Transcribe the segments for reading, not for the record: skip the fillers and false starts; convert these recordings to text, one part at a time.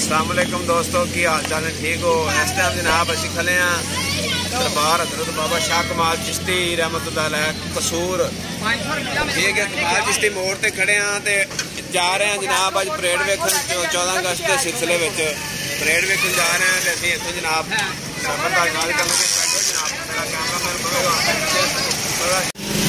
अस्सलामुअलैकुम दोस्तों, की हाल चाल है? ठीक हो? इस टाइम जनाब असी खले हैं दरबार हजरत बाबा शाह कमाल चिश्ती रहमतुल्लाह अलैह कसूर। ठीक है, कमाल चिश्ती मोड़ ते खड़े हैं ते जा रहे हैं जनाब अज परेड वेखन 14 अगस्त के सिलसिले में परेड वेखन जा रहे हैं। अभी इतों जनाब सफर का आगाज कर लगे। जनाब मेरा कैमरा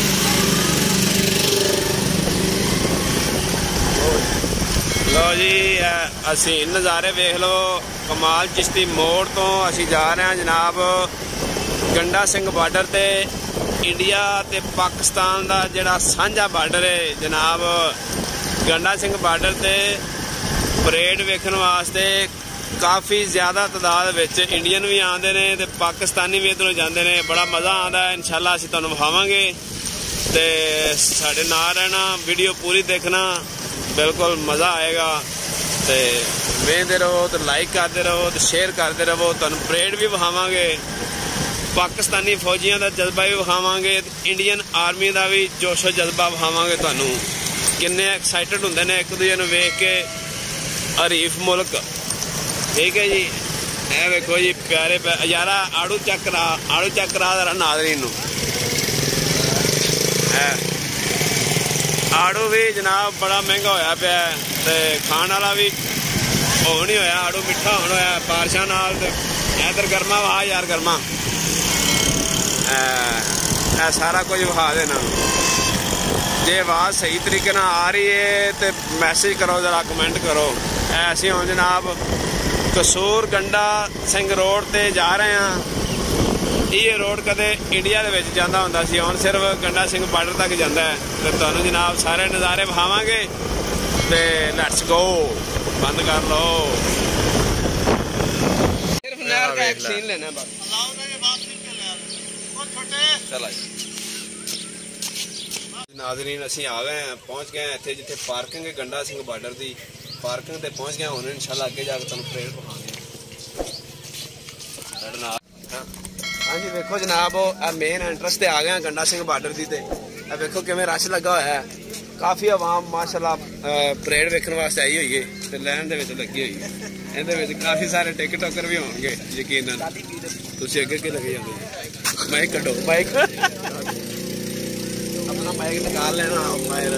लो जी, असी नज़ारे वेख लो कमाल चिश्ती मोड़ तो असी जा रहे हैं जनाब गंडा सिंह बार्डर ते इंडिया ते पाकिस्तान का जिहड़ा सांझा बार्डर है जनाब। गंडा सिंह बार्डर ते परेड वेखन वास्ते काफ़ी ज़्यादा तादाद विच इंडियन भी आते हैं ते पाकिस्तानी भी इधरों जाते हैं। बड़ा मज़ा आता है। इंशाल्लाह असी तुहानूं विखावांगे ते साडे नाल रहना, वीडियो पूरी देखना, बिल्कुल मज़ा आएगा। तो वेखते रहो, तो लाइक करते रहो, तो शेयर करते रहो। तुहानूं परेड भी विखावांगे, पाकिस्तानी फौजियों का जज्बा भी विखावांगे, इंडियन आर्मी का भी जोशो जज्बा विखावांगे। तुहानूं किन्ने एक्साइटेड होंदे ने एक दूजे नूं वेख के हरीफ मुल्क। ठीक है जी, ए वेखो जी प्यारे यारा आड़ू चक करा जरा नाज़रीन नूं। आड़ू भी जनाब बड़ा महंगा होया पिया ते खाण वाला भी हो नहीं होया। आड़ू मिठा होना होया बारिशां नाल ते इधर गर्मा वाह यार गर्मा। सारा कुछ विखा देना। जे आवाज़ सही तरीके नाल आ रही है तो मैसेज करो, जरा कमेंट करो। ऐसे हो जनाब कसूर गंडा सिंह रोड ते जा रहे हैं। ये रोड कदे इंडिया दे विच जांदा हुंदा सी, हुण सिर्फ गंडा सिंह बार्डर तक जांदा है। तो तुहानूं जनाब सारे नज़ारे विखावांगे ते लेट्स गो। बंद कर लो, सिर्फ नहर का एक सीन लेना बस। चला नाज़रीन असीं आ गए हैं, पहुँच गए हैं इत्थे जिथे पार्किंग है गंडा सिंह बार्डर की। पार्किंग ते पहुँच गए हुण इंशाल्लाह अगे जाके तुहानूं परेड विखावांगे। हाँ जी देखो जनाब मेन एंट्रेंस ते आ गए हैं गंडा सिंह बार्डर की। देखो किवें रश लगा हुआ है। काफ़ी आवाम माशाल्लाह परेड वेखण वास्ते आई हुई है ते लाइन दे विच लगी हुई है। इहदे विच काफ़ी सारे टिकटॉकर भी होणगे यकीनन। तुसीं अगे लगे जाओगे। माइक कड्डो, माइक अपना माइक निकाल लेना। मायर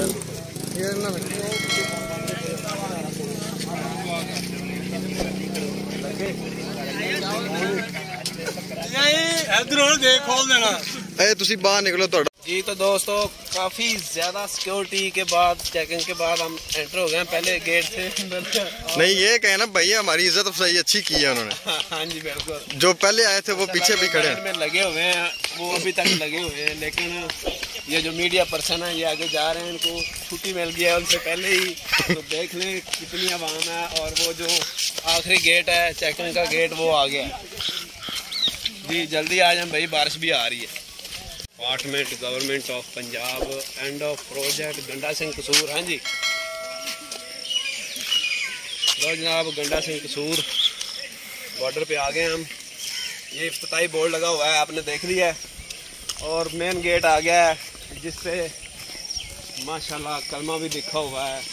खोल देना। बाहर निकलो जी। तो दोस्तों काफी ज्यादा सिक्योरिटी के बाद, चेकिंग के बाद हम एंटर हो गए। पहले गेट से नहीं, ये कहे ना भैया हमारी इज्जत अफजाई अच्छी की है उन्होंने। हाँ जी बिल्कुल। जो पहले आए थे वो पीछे भी खड़े में लगे हुए हैं, वो अभी तक लगे हुए हैं। लेकिन ये जो मीडिया पर्सन है ये आगे जा रहे हैं, इनको छुट्टी मिल गई है उनसे पहले ही। तो देख लें कितनी आवाम है। और वो जो आखिरी गेट है चेकिंग का गेट वो आ गया जी। जल्दी आ जाए भाई, बारिश भी आ रही है। Department government of Punjab and of project Ganda Singh कसूर। हाँ जी लो जनाब गंडा सिंह कसूर बॉर्डर पे आ गए हम। ये इफ्तिताई बोर्ड लगा हुआ है, आपने देख लिया है। और मेन गेट आ गया है जिससे माशाल्लाह कलमा भी लिखा हुआ है।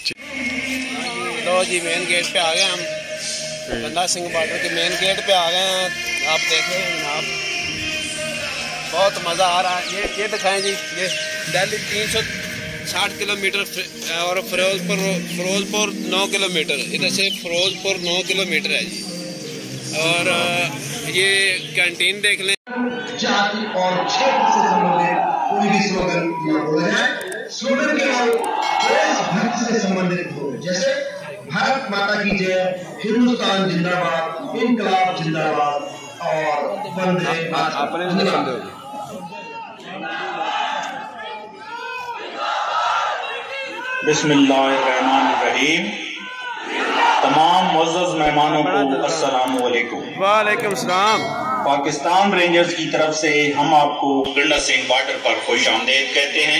लो जी मेन गेट पे आ गए हम। गंडा सिंह बार्डर के मेन गेट पे आ गए हैं। आप देखें जनाब बहुत मज़ा आ रहा है। ये दिखाएं जी, ये दिल्ली 360 किलोमीटर और फिरोजपुर 9 किलोमीटर। इधर से फिरोजपुर 9 किलोमीटर है जी। और ये कैंटीन देख लें। जाति और क्षेत्र से संबंधित कोई भी स्लोगन न बोला जाए। स्लोगन केवल देशभक्ति से संबंधित हो, जैसे भारत माता की जय, हिंदुस्तान जिंदाबाद, इनकलाब जिंदाबाद और वंदे मातरम। बिस्मिल्लाहिर्रहमानिर्रहीम। तमाम मुअज़्ज़ज़ मेहमानों को अस्सलामु अलैकुम। वालेकुम सलाम। पाकिस्तान रेंजर्स की तरफ से हम आपको गंडा सिंह बार्डर पर खुश आमदेद कहते हैं।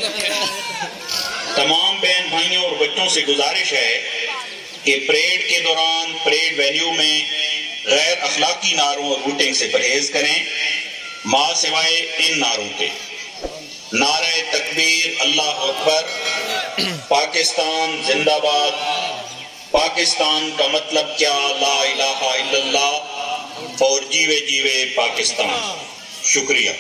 तमाम बहन भाइयों और बच्चों से गुजारिश है कि परेड के दौरान परेड वेन्यू में गैर अखलाकी नारों और वोटिंग से परहेज करें, मां सिवाय इन नारों के। नारे तकबीर, अल्लाह अकबर, पाकिस्तान जिंदाबाद, पाकिस्तान का मतलब क्या, ला इलाहा इल्लल्लाह और जीवे जीवे पाकिस्तान। शुक्रिया।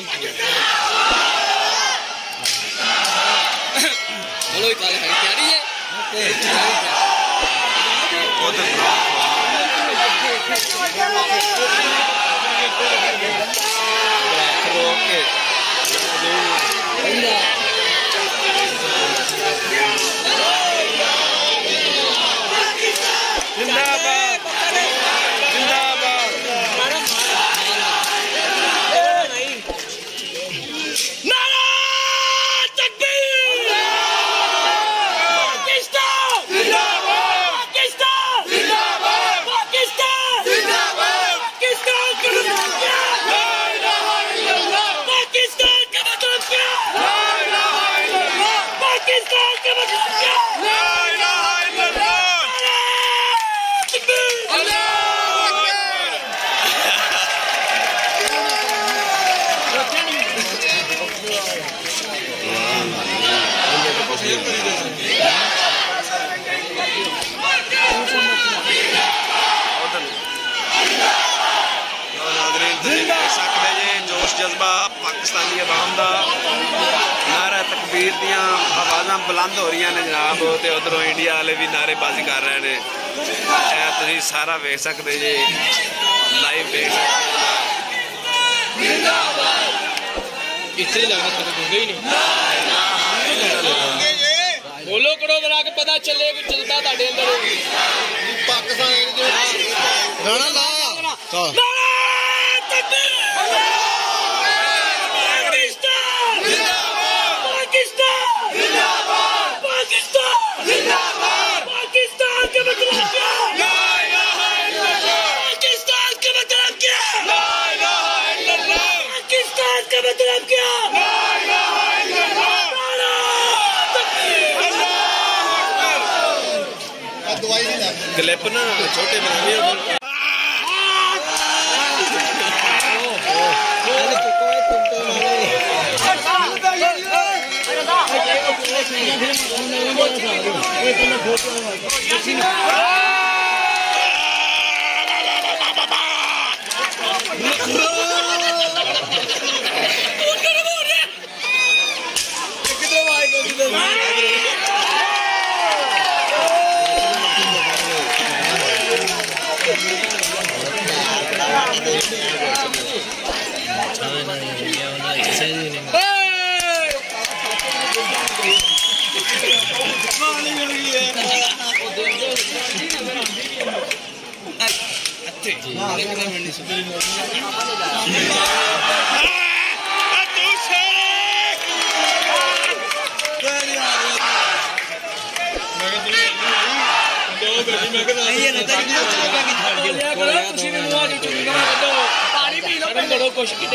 जोश जज्बा पाकिस्तानी अवाम का नारा तकबीर दियां आवाज़ां बुलंद हो रही ने जनाब, तो उधरों इंडिया वाले भी नारेबाजी कर रहे हैं। तुसीं सारा वेख सकते जे, लाइव देख सकते। बोलो करो बना के पता चले कुछ चलता ताड़े अंदर पाकिस्तान गाना ला क्लिप ना छोटे बनाने पानी पी लो कुछ किटे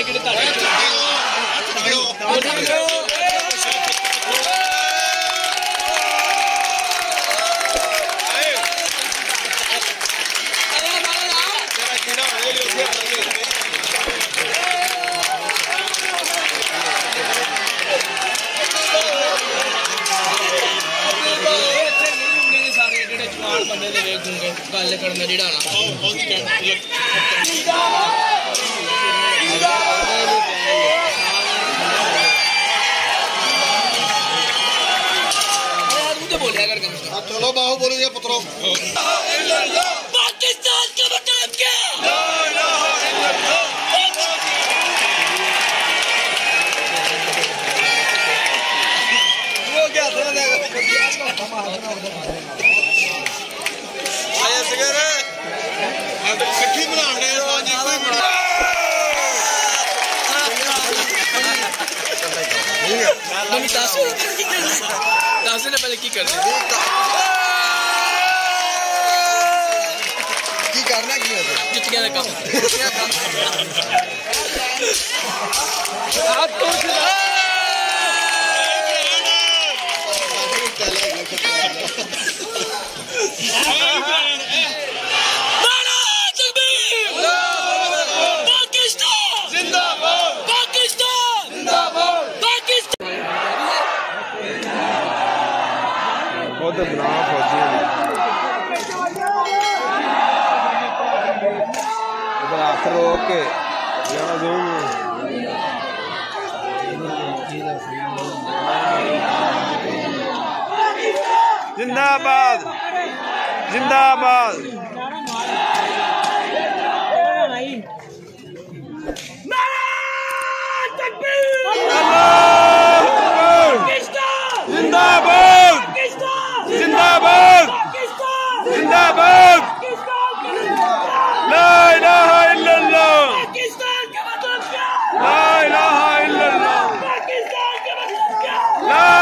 गल करना जिड़ाना बोलिया कर चलो बाहु बोलिए पुत्रों पाकिस्तान का मतलब क्या वो क्या था इकट्ठी बना रहे दस ने पहले की करना जित गया काम खुद बना फौजियों इधर हाथ रोक के जिंदाबाद जिंदाबाद। जिंदाबाद जिंदाबाद जिंदाबाद। ला इलाहा इल्लल्लाह ला इलाहा इल्लल्लाह ला